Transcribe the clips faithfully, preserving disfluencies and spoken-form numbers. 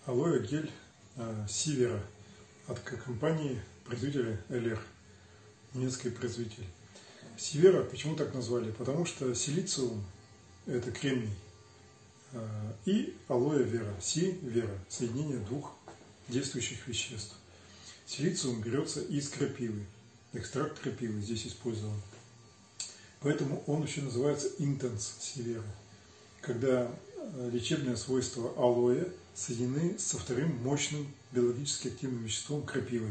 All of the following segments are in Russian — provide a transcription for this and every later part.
Алоэ гель э, Сивера от компании производителя эл эр, немецкий производитель. Сивера почему так назвали? Потому что силициум – это кремний, э, и алоэ вера, си-вера – соединение двух действующих веществ. Силициум берется из крапивы, экстракт крапивы здесь использован. Поэтому он еще называется интенс сивера, когда лечебные свойства алоэ соединены со вторым мощным биологически активным веществом крапивой.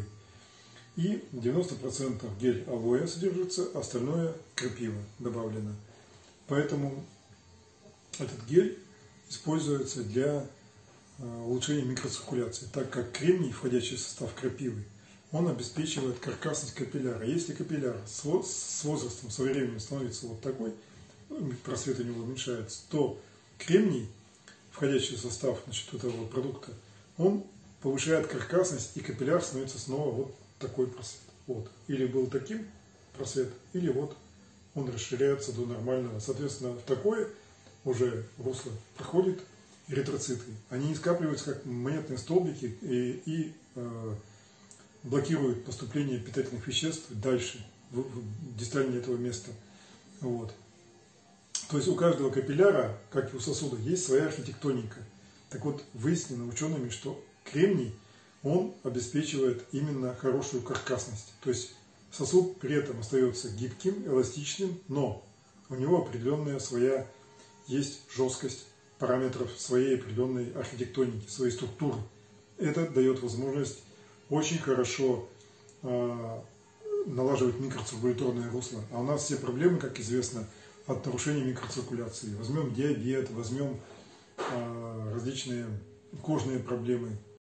И девяносто процентов гель алоэ содержится, остальное крапива добавлено. Поэтому этот гель используется для улучшения микроциркуляции, так как кремний, входящий в состав крапивы, он обеспечивает каркасность капилляра. Если капилляр с возрастом, со временем становится вот такой, просвет у него уменьшается, то кремний, входящий в состав, значит, этого продукта, он повышает каркасность, и капилляр становится снова вот такой просвет. Вот. Или был таким просвет, или вот он расширяется до нормального. Соответственно, в такое уже русло проходит эритроциты. Они не скапливаются, как монетные столбики, и, и э, блокируют поступление питательных веществ дальше, в, в дистальнее этого места. Вот. То есть у каждого капилляра, как и у сосуда, есть своя архитектоника. Так вот, выяснено учеными, что кремний, он обеспечивает именно хорошую каркасность. То есть сосуд при этом остается гибким, эластичным, но у него определенная своя есть жесткость параметров своей определенной архитектоники, своей структуры. Это дает возможность очень хорошо э, налаживать микроциркуляторное русло. А у нас все проблемы, как известно, от нарушения микроциркуляции. Возьмем диабет, возьмем э, различные кожные проблемы,